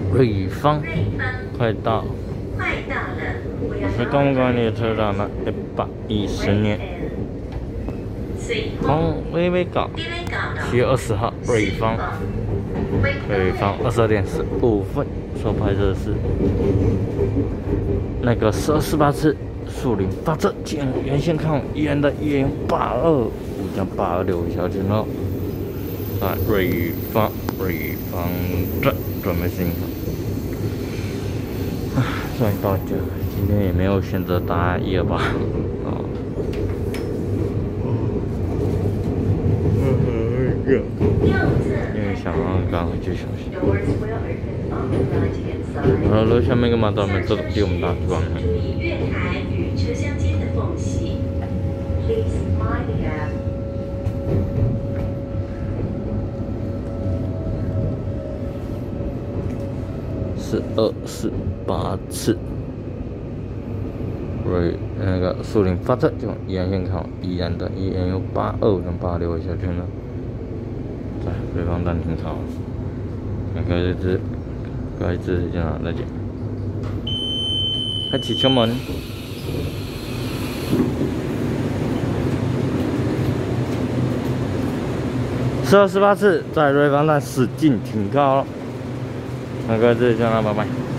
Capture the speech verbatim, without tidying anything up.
瑞芳，快到。在公馆列车站了一百一十年。从微微港，七月二十号，瑞芳，瑞芳二十二点十五分，所拍摄的是那个十二四八次树林发车，经原先看依然的一零八二五加八二六小圈喽。啊，瑞芳，瑞芳站准备欣赏。啊，终于到家，今天也没有选择搭一二八哦。因为想要赶回去休息。然后楼下面个马达们都比我们大装了。十二四八次，瑞那个树林发车就依然先看依然的依然有八二跟八六的小圈了。在瑞芳站停靠，看看这只，看这只在哪来着？开启车门。十二十八次在瑞芳站使劲停靠了，看看这在哪，拜拜。